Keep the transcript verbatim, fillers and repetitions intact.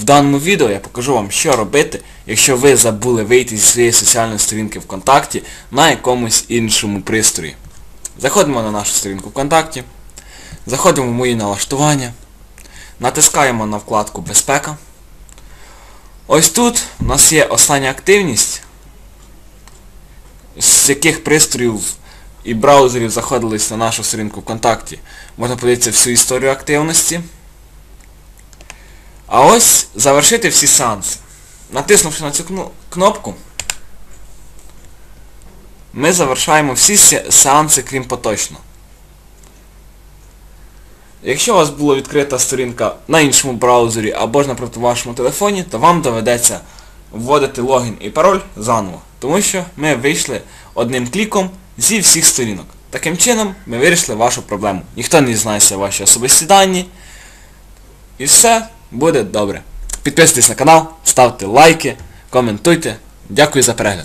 даному відео я покажу вам, що робити, якщо ви забули вийти зі своєї соціальної сторінки ВКонтакті на якомусь іншому пристрої. Заходимо на нашу сторінку ВКонтакті, заходимо в мої налаштування, натискаємо на вкладку Безпека. Ось тут у нас є остання активність, з яких пристроїв і браузерів заходились на нашу сторінку ВКонтакті. Можна подивитися всю історію активності. А ось завершити всі сеанси. Натиснувши на цю кнопку, ми завершаємо всі сеанси, крім поточного. Якщо у вас була відкрита сторінка на іншому браузері або ж наприклад, на вашому телефоні, то вам доведеться вводити логін і пароль заново. Тому що ми вийшли одним кліком зі всіх сторінок. Таким чином ми вирішили вашу проблему. Ніхто не дізнається ваші особисті дані. І все буде добре. Підписуйтесь на канал, ставте лайки, коментуйте. Дякую за перегляд.